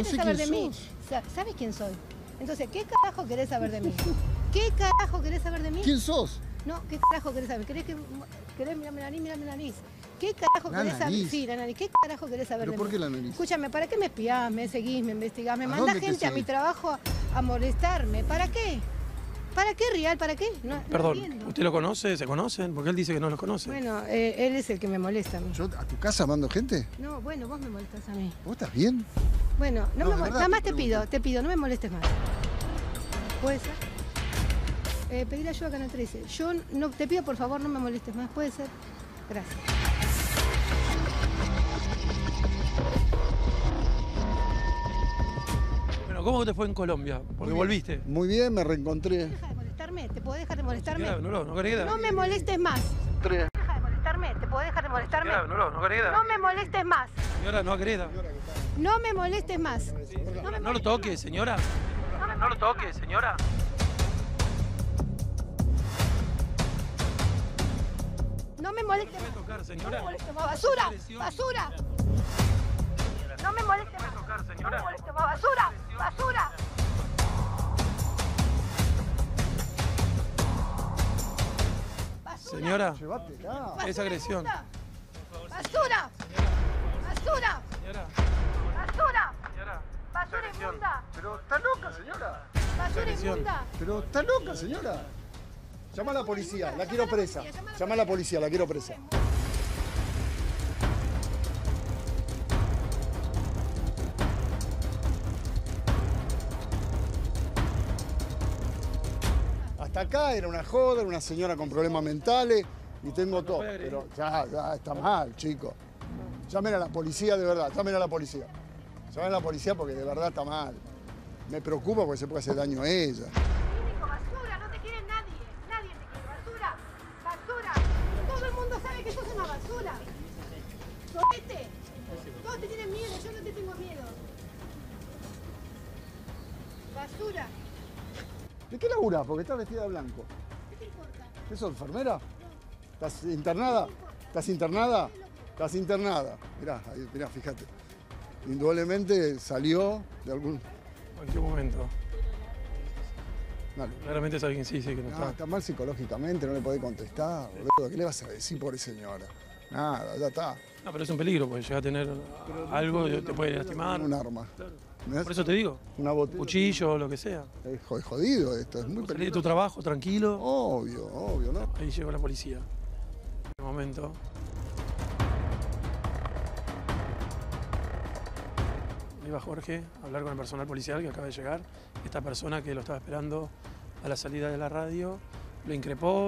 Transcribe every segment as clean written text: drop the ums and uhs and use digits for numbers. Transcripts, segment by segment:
querés sé saber quién de mí? ¿Sabes quién soy? Entonces, ¿qué carajo querés saber de mí? ¿Qué carajo querés saber de mí? ¿Quién sos? No, ¿qué carajo querés saber? ¿Querés mirarme la nariz? Mírame la nariz. ¿Qué carajo La querés saber? nariz. Sí, la nariz. ¿Qué carajo querés saber ¿Pero de por mí? qué la nariz? Escúchame, ¿para qué me espiás, me seguís, me investigás? Me ¿A mandás dónde te gente a mi seguí? trabajo a molestarme. ¿Para qué? ¿Para qué, Rial? ¿Para qué? No Perdón, entiendo. ¿usted lo conoce? ¿Se conocen? Porque él dice que no los conoce. Bueno, él es el que me molesta a mí. ¿Yo a tu casa mando gente? No, bueno, vos me molestas a mí. ¿Vos estás bien? Bueno, No, de verdad nada más te pregunto. te pido, no me molestes más. ¿Puede ser? Pedir ayuda a Canal 13. Yo no, te pido por favor no me molestes más, ¿puede ser? Gracias. Bueno, ¿cómo te fue en Colombia? Porque volviste. Muy bien, me reencontré. Deja de molestarme, ¿te puedo dejar de molestarme? Señora, no querés No me molestes más. Tres. Deja de molestarme, ¿te puedo dejar de molestarme? no querés. No me molestes más. Señora, no agreda. No me molestes más. No lo toque, señora. No lo toque, señora. No me molestes ¿Puede más. tocar, No me señora? molestes más. ¡Basura! Agresión. ¡Basura! No me molestes más. tocar, No me señora? molestes más. ¡Basura! ¡Basura! Señora, Llévatela. es agresión. ¡Basura! ¡Basura! Señora, ¡Basura! señora. ¡Basura agresión. inmunda! Pero está loca, señora. ¡Basura agresión. inmunda! Pero está loca, señora. Llama a la policía, la quiero presa. Llama a la policía, la quiero presa. Hasta acá era una joda, era una señora con problemas mentales y tengo todo. Pero ya está mal, chico. Llamen a la policía de verdad, llamen a la policía. Llamen a la policía porque de verdad está mal. Me preocupa porque se puede hacer daño a ella. Cínico, basura, no te quiere nadie. Nadie te quiere. Basura, basura. Todo el mundo sabe que sos una basura. Sorete. Todos te tienen miedo, yo no te tengo miedo. Basura. ¿De qué laburás? Porque estás vestida de blanco. ¿Qué te importa? ¿Qué sos, enfermera? ¿Estás internada? ¿Estás internada? Estás internada. Mirá, fíjate. Indudablemente salió de algún... ¿En qué momento? Dale. Claramente es alguien, sí, que no No, está. está mal psicológicamente, no le podés contestar, boludo. ¿Qué le vas a decir, pobre señora? Nada, ya está. No, pero es un peligro, porque llega a tener algo y te puede lastimar. Un arma. ¿Ves? Por eso te digo, Una botella. cuchillo o lo que sea. Es jodido esto, es muy Salí de peligroso. tu trabajo, tranquilo. Obvio, ¿no? Ahí llegó la policía. En el momento. Iba Jorge a hablar con el personal policial que acaba de llegar. Esta persona que lo estaba esperando a la salida de la radio lo increpó.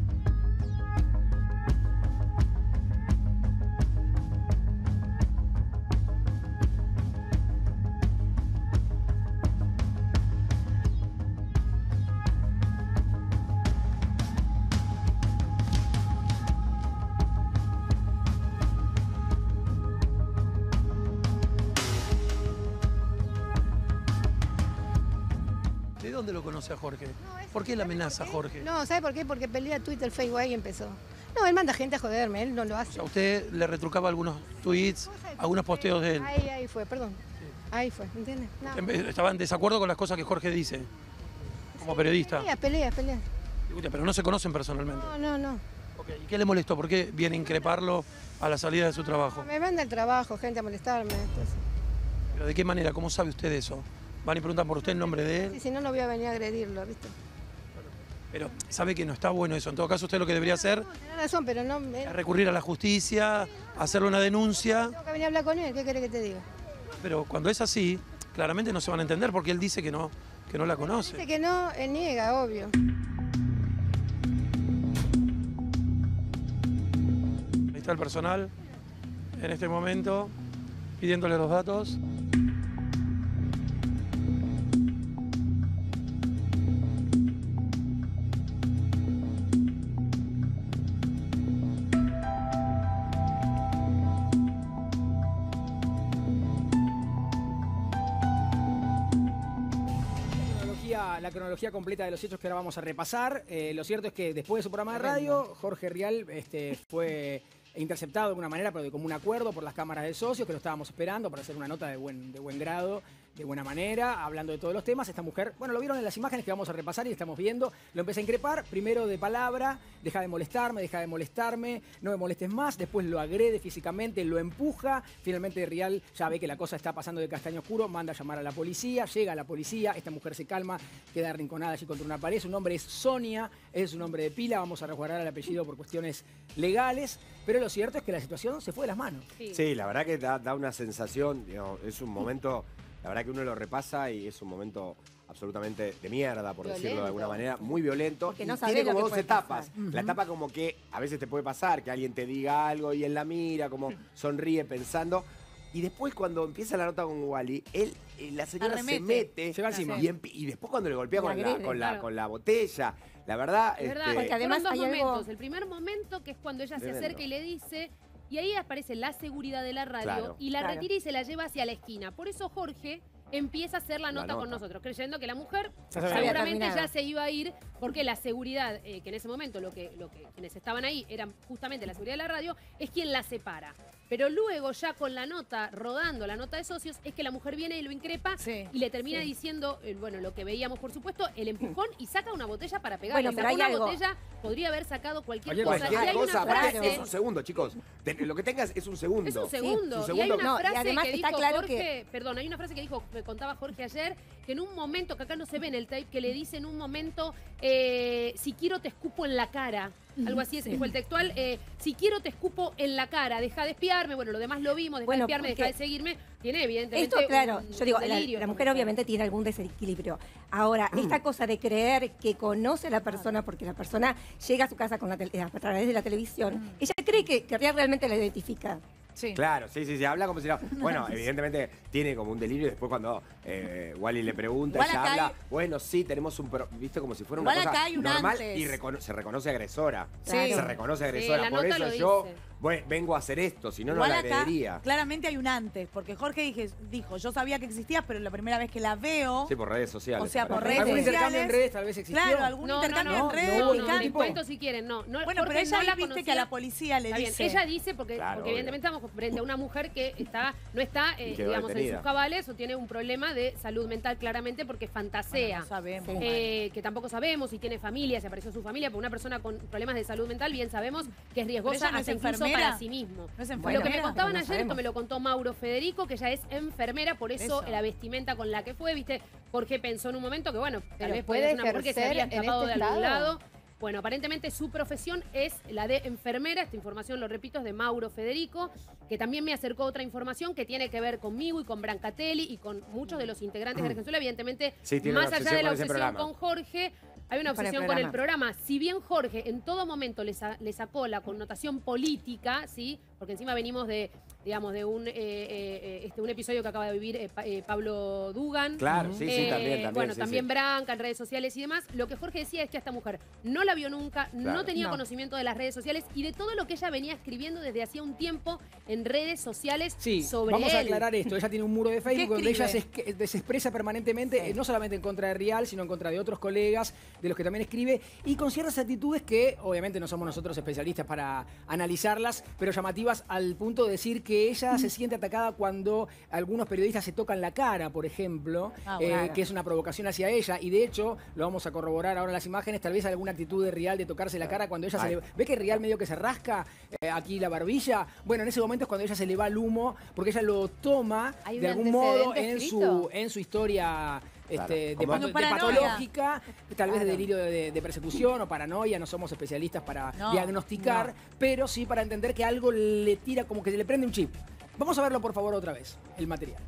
¿De dónde lo conoce a Jorge? ¿Por qué la amenaza a Jorge? No, ¿sabe por qué? Porque pelea Twitter, Facebook, ahí empezó. No, él manda gente a joderme, él no lo O hace. sea, usted le retrucaba algunos tweets, algunos posteos de él. Ahí fue, perdón. Ahí fue, ¿entiendes? No. Estaba en desacuerdo con las cosas que Jorge dice, como periodista. Pelea. Escucha, pero no se conocen personalmente. No. Ok, ¿y qué le molestó? ¿Por qué viene a increparlo a la salida de su trabajo? Me manda el trabajo, gente a molestarme. Entonces. ¿Pero de qué manera? ¿Cómo sabe usted eso? Van y preguntan por usted el nombre de Y él, si no, no voy a venir a agredirlo, ¿viste? pero sabe que no está bueno eso. En todo caso, usted lo que debería hacer Tiene razón, pero no. es recurrir a la justicia, hacerle una denuncia, Tengo que venir a hablar con él, ¿qué querés que te diga? pero cuando es así, claramente no se van a entender porque él dice que no la Dice conoce. que no, él niega, obvio. Ahí está el personal en este momento pidiéndole los datos. La cronología completa de los hechos que ahora vamos a repasar. Lo cierto es que después de su programa de radio, Jorge Rial fue interceptado de alguna manera, pero de común acuerdo por las cámaras de socios, que lo estábamos esperando para hacer una nota de buen grado. de buena manera, hablando de todos los temas. Esta mujer, bueno, lo vieron en las imágenes que vamos a repasar y estamos viendo, lo empieza a increpar, primero de palabra, deja de molestarme, no me molestes más, después lo agrede físicamente, lo empuja, finalmente Rial ya ve que la cosa está pasando de castaño oscuro, manda a llamar a la policía, llega a la policía, esta mujer se calma, queda arrinconada allí contra una pared, su nombre es Sonia, es un nombre de pila, vamos a resguardar el apellido por cuestiones legales, pero lo cierto es que la situación se fue de las manos. Sí, la verdad que da una sensación, digamos, es un momento, la verdad que uno lo repasa y es un momento absolutamente de mierda, por decirlo de alguna manera, muy violento. Porque no y sabés tiene lo como que dos puede etapas. pasar. La etapa como que a veces te puede pasar, que alguien te diga algo y él la mira, como sonríe pensando. Y después cuando empieza la nota con Wally, la señora se mete se va encima. y después cuando le golpea Le con agrede, la botella, la verdad... Es verdad, porque además fueron dos hay algo- momentos. El primer momento, que es cuando ella se Tremendo. acerca y le dice, y ahí aparece la seguridad de la radio, Claro. y la Claro. retira y se la lleva hacia la esquina. Por eso Jorge empieza a hacer la nota con nosotros, creyendo que la mujer Ya se había seguramente terminado. ya se iba a ir, porque la seguridad, que en ese momento quienes estaban ahí eran justamente la seguridad de la radio, es quien la separa. Pero luego, ya con la nota, rodando la nota de socios, es que la mujer viene y lo increpa y le termina diciendo, bueno, lo que veíamos, por supuesto, el empujón y saca una botella para pegarle. Bueno, pero Sacó hay una algo. botella, podría haber sacado cualquier Cualquier cosa. cosa. Y Cualquier hay una cosa, aparte frase... es un segundo, chicos. Lo que tengas es un segundo. Es un segundo. Sí, Y hay una No, y frase además que está dijo claro Jorge, perdón, hay una frase que contaba Jorge ayer, que en un momento, que acá no se ve en el tape, que le dice en un momento, si quiero te escupo en la cara. Algo así, ese fue el textual. Si quiero te escupo en la cara, deja de espiarme. Bueno, lo demás lo vimos, deja de espiarme, deja de seguirme. Tiene evidentemente Esto, claro, un yo digo, delirio, la mujer obviamente tiene algún desequilibrio. Ahora, esta cosa de creer que conoce a la persona, porque la persona llega a su casa con a través de la televisión, ella cree que realmente la identifica. Sí. Claro, sí, habla como si no. Bueno, evidentemente tiene como un delirio. Después cuando Wally le pregunta, Igual ella acá habla, hay- bueno, sí, tenemos viste, como si fuera una Igual cosa acá hay un normal antes. y se reconoce agresora. Sí. Se reconoce agresora. la Por nota eso lo yo dice. vengo a hacer esto, si no, no Igual la acá, agredería. claramente hay un antes, porque Jorge dijo, yo sabía que existías, pero la primera vez que la veo, Sí, por redes sociales. o sea, por aparece. redes ¿Algún intercambio en sociales, redes tal vez existió? claro, algún No, intercambio no, en redes no, picante. les cuento si quieren, no. Bueno, Jorge pero ella no la ahí viste que a conocía. la policía le Está bien, dice... ella dice, porque Claro, evidentemente estamos frente a una mujer que no está quedó digamos, en detenida. sus cabales o tiene un problema de salud mental claramente porque fantasea. No sabemos. Que tampoco sabemos si tiene familia, si apareció su familia, porque una persona con problemas de salud mental, bien sabemos que es riesgosa ella no es hasta incluso enfermera. para sí mismo. ¿No es Lo enfermera? que me contaban pero no ayer, esto sabemos. me lo contó Mauro Federico, que ella es enfermera, por eso la vestimenta con la que fue, ¿viste? Jorge pensó en un momento que, bueno, tal Pero vez puede puede ser una mujer que se había ejercer en escapado de este algún estado. lado. Bueno, aparentemente su profesión es la de enfermera. Esta información, lo repito, es de Mauro Federico, que también me acercó otra información que tiene que ver conmigo y con Brancatelli y con muchos de los integrantes de Argenzuela. Evidentemente, Sí, tiene más una allá de la obsesión con ese obsesión programa. con Jorge, hay una Con el obsesión con el programa. Si bien Jorge en todo momento le sacó la connotación política, ¿sí? Porque encima venimos de, digamos, de un episodio que acaba de vivir Pablo Dugan. Claro, sí, también. Bueno, sí, también sí. Branca en redes sociales y demás. Lo que Jorge decía es que a esta mujer no la vio nunca, no Claro. tenía No. conocimiento de las redes sociales y de todo lo que ella venía escribiendo desde hacía un tiempo en redes sociales Sí, sobre vamos a él. aclarar esto. Ella tiene un muro de Facebook donde ella escribe? se expresa permanentemente, no solamente en contra de Rial, sino en contra de otros colegas, de los que también escribe, y con ciertas actitudes que obviamente no somos nosotros especialistas para analizarlas, pero llamativas al punto de decir que ella se siente atacada cuando algunos periodistas se tocan la cara, por ejemplo, claro. que es una provocación hacia ella, y de hecho, lo vamos a corroborar ahora en las imágenes, tal vez alguna actitud de Rial de tocarse la cara cuando ella se le... ¿Ve que Rial medio que se rasca aquí la barbilla? Bueno, en ese momento es cuando ella se le va el humo, porque ella lo toma ¿Hay un de algún modo antecedente escrito? en su historia Claro. de Como- de paranoia. patológica, tal vez de delirio de persecución o paranoia, no somos especialistas para No, diagnosticar, pero sí para entender que algo le tira, como que se le prende un chip. Vamos a verlo por favor otra vez, el material.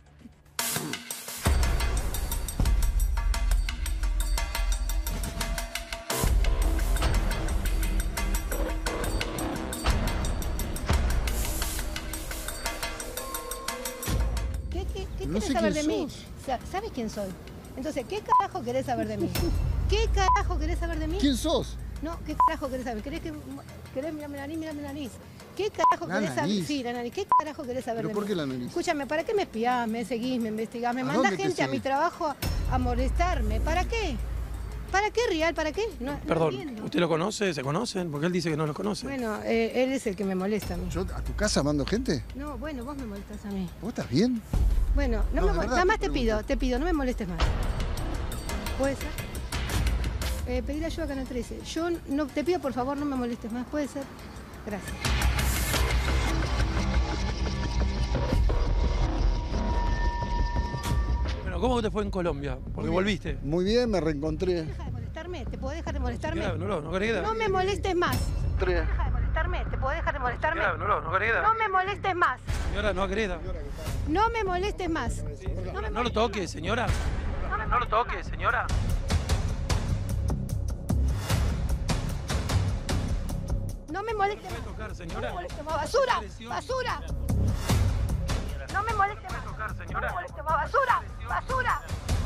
¿Qué No querés sé saber quién de mí? sos. ¿Sabes quién soy? Entonces, ¿qué carajo querés saber de mí? ¿Qué carajo querés saber de mí? ¿Quién sos? No, ¿qué carajo querés saber? ¿Querés mirar mi nariz? Mira mi nariz. ¿Qué carajo La querés saber? nariz. Sí, la nariz. ¿Qué carajo querés saber ¿Pero de por mí? qué la nariz? Escúchame, ¿para qué me espiás, me seguís, me investigás, me ¿A mandás dónde te gente a mi seguí? trabajo a molestarme? ¿Para qué? ¿Para qué, Rial? ¿Para qué? No Perdón, entiendo. ¿usted lo conoce? ¿Se conocen? Porque él dice que no los conoce. Bueno, él es el que me molesta a mí. ¿Yo a tu casa mando gente? No, bueno, vos me molestás a mí. ¿Vos estás bien? Bueno, No, de verdad nada más te te pido, no me molestes más. ¿Puede ser? Pedir ayuda a Canal 13. Yo no, te pido por favor no me molestes más, ¿puede ser? Gracias. Bueno, ¿cómo te fue en Colombia? Porque volviste. Muy bien, me reencontré. Deja de molestarme, ¿te puedo dejar de molestarme? Señora, no querés. No me molestes más. Deja de molestarme, ¿te puedo dejar de molestarme? Señora, no querés. No me molestes más. Señora, no querés. No me molestes más. No lo toques, señora. No lo toques, señora. No me molestes No más. tocar, No señora. me molestes más. ¡Basura! ¡Basura! No me molestes más. tocar, No me señora. molestes más. ¡Basura! ¡Basura!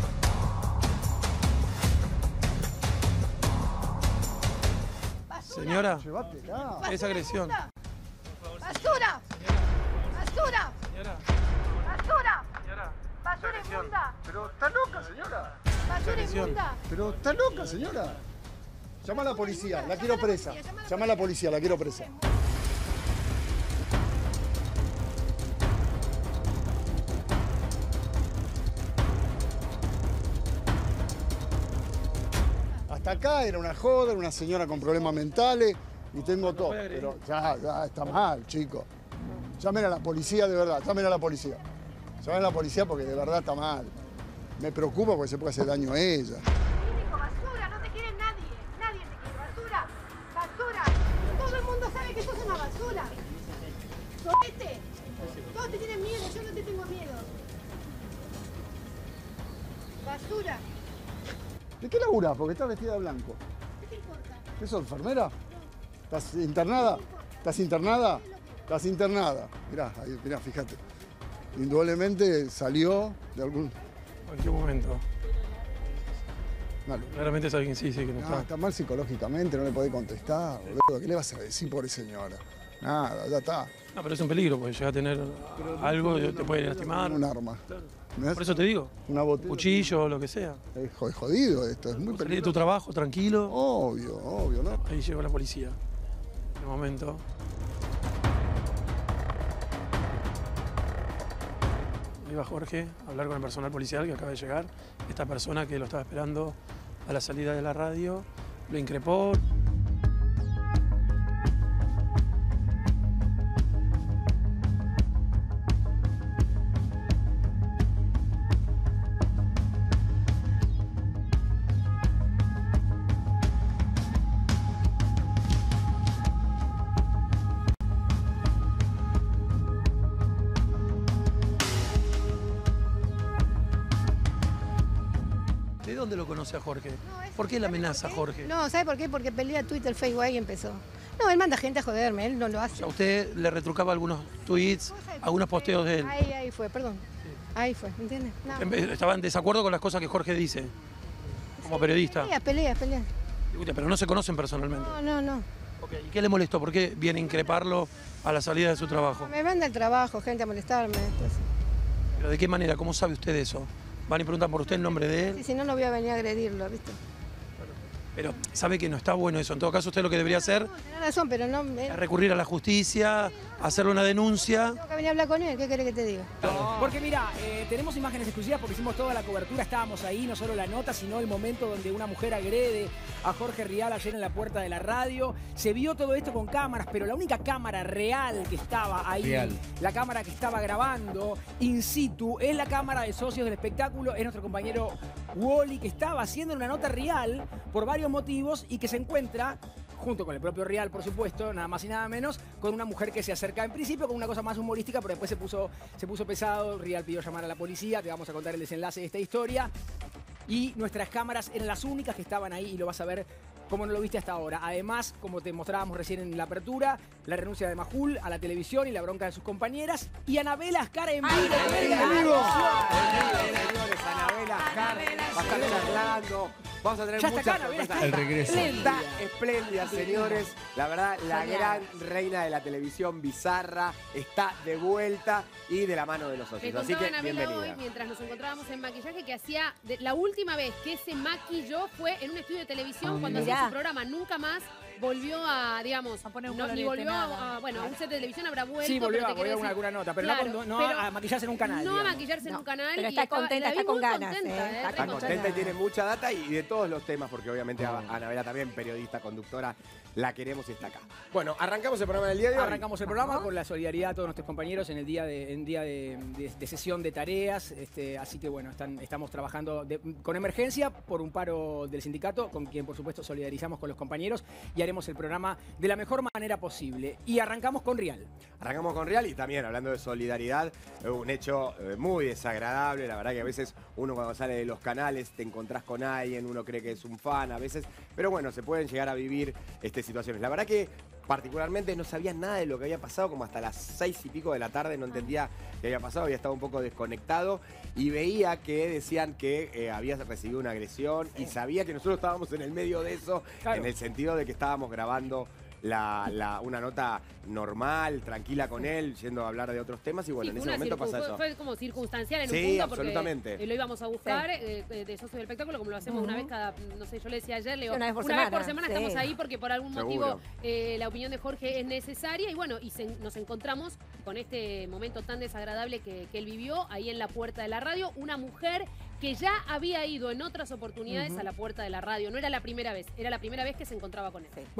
¡Basura! Señora, Llévatela. es agresión. ¡Basura! ¡Basura! Señora, ¡Basura! señora. ¡Basura agresión. inmunda! Pero está loca, señora. ¡Basura agresión. inmunda! Pero está loca, señora. Llama a la policía, la quiero presa. Llama a la policía, la quiero presa. Hasta acá era una joda, era una señora con problemas mentales y tengo todo. Pero ya está mal, chico. Llamen a la policía de verdad, llamen a la policía. Llamen a la policía porque de verdad está mal. Me preocupa porque se puede hacer daño a ella. ¡Basura! No te quiere nadie. Nadie te quiere. ¡Basura! ¡Basura! Todo el mundo sabe que sos una basura. ¡Sorete! Todos te tienen miedo, yo no te tengo miedo. ¡Basura! ¿De qué laburás? Porque estás vestida de blanco. ¿Qué te importa? ¿Qué sos, enfermera? ¿Estás internada? ¿Estás internada? Estás internada. Mirá, ahí, mirá, fíjate. Indudablemente salió de algún... ¿En qué momento? Malo. Claramente sabe quién sí, que no No, está. está mal psicológicamente, no le podés contestar, boludo. ¿Qué le vas a decir, pobre señora? Nada, ya está. No, pero es un peligro, porque llega a tener algo y te puede lastimar. Un arma. ¿Ves? Por eso te digo, Una botella. cuchillo, lo que sea. Es jodido esto, es muy Salí de tu peligroso. trabajo, tranquilo. Obvio, ¿no? Ahí llegó la policía. En el momento. Iba Jorge a hablar con el personal policial que acaba de llegar. Esta persona que lo estaba esperando a la salida de la radio lo increpó. ¿De dónde lo conoce a Jorge? ¿Por qué la amenaza a Jorge? No, ¿sabe por qué? Porque pelea Twitter, Facebook, ahí empezó. No, él manda gente a joderme, él no lo O hace. sea, usted le retrucaba algunos tweets, algunos posteos de él. Ahí fue, perdón. Ahí fue, ¿entiendes? No. Estaba en desacuerdo con las cosas que Jorge dice, como periodista. Peleas. Escucha, pero no se conocen personalmente. No. Ok, ¿y qué le molestó? ¿Por qué viene a increparlo a la salida de su trabajo? Me manda el trabajo, gente a molestarme. Entonces. ¿Pero de qué manera? ¿Cómo sabe usted eso? ¿Van y preguntan por usted el nombre de Sí, él? si no, no voy a venir a agredirlo, ¿viste? Pero sabe que no está bueno eso. En todo caso, usted lo que debería hacer No, tenés razón, pero no... es recurrir a la justicia, hacerle una denuncia. Tengo que venir a hablar con él, ¿qué querés que te diga? Porque mira, tenemos imágenes exclusivas porque hicimos toda la cobertura, estábamos ahí, no solo la nota, sino el momento donde una mujer agrede a Jorge Rial ayer en la puerta de la radio. Se vio todo esto con cámaras, pero la única cámara real que estaba ahí, la cámara que estaba grabando in situ, es la cámara de socios del espectáculo, es nuestro compañero Wally, que estaba haciendo una nota real por varios motivos y que se encuentra junto con el propio Rial, por supuesto, nada más y nada menos, con una mujer que se acerca en principio con una cosa más humorística, pero después se puso pesado. Rial pidió llamar a la policía, te vamos a contar el desenlace de esta historia. Y nuestras cámaras eran las únicas que estaban ahí y lo vas a ver como no lo viste hasta ahora. Además, como te mostrábamos recién en la apertura, la renuncia de Majul a la televisión y la bronca de sus compañeras. Y Anabela Ascar en vivo. Señores, Anabela Ascar va a estar charlando. Vamos a tener Ya está muchas acá, Anabela, sorpresas. está El regreso. Está espléndida, señores. La verdad, la Genial. gran reina de la televisión bizarra está de vuelta y de la mano de los Me socios. Así contaba que, Anabela hoy, bienvenida. mientras nos encontrábamos en maquillaje, que hacía la última vez que se maquilló fue en un estudio de televisión cuando hacía mirá. su programa Nunca Más, volvió a, digamos, A poner un ni colorete, volvió nada. bueno, a un set de televisión habrá vuelto. Sí, volvió pero te a quiero volver decir- alguna nota, pero Claro, no pero a maquillarse en un canal. No a digamos. maquillarse en un canal. pero y está contenta, la vi está con muy ganas, contenta, está Está re contenta y tiene mucha data y de todos los temas, porque obviamente a Anabela también, periodista, conductora, la queremos y está acá. Bueno, arrancamos el programa del día de hoy. Arrancamos el programa con la solidaridad a todos nuestros compañeros en el día de sesión de tareas. Así que bueno, estamos trabajando con emergencia por un paro del sindicato, con quien por supuesto solidarizamos con los compañeros y haremos el programa de la mejor manera posible. Y arrancamos con Rial. Arrancamos con Rial y también hablando de solidaridad, un hecho muy desagradable. La verdad que a veces uno cuando sale de los canales te encontrás con alguien, uno cree que es un fan a veces, pero bueno, se pueden llegar a vivir situaciones. La verdad que particularmente no sabía nada de lo que había pasado, como hasta las 6 y pico de la tarde no entendía qué había pasado, había estado un poco desconectado y veía que decían que había recibido una agresión y sabía que nosotros estábamos en el medio de eso, Claro. en el sentido de que estábamos grabando una nota normal, tranquila con él, yendo a hablar de otros temas y bueno, Sí, en fue ese momento pasa eso. Fue como circunstancial en Sí, un punto porque absolutamente. lo íbamos a buscar de socio del espectáculo, como lo hacemos una vez cada, no sé, yo le decía ayer, le digo, Una vez por semana, sí. estamos ahí porque por algún Seguro. motivo la opinión de Jorge es necesaria y bueno, nos encontramos con este momento tan desagradable que él vivió ahí en la puerta de la radio, una mujer que ya había ido en otras oportunidades a la puerta de la radio, no era la primera vez, era la primera vez que se encontraba con él.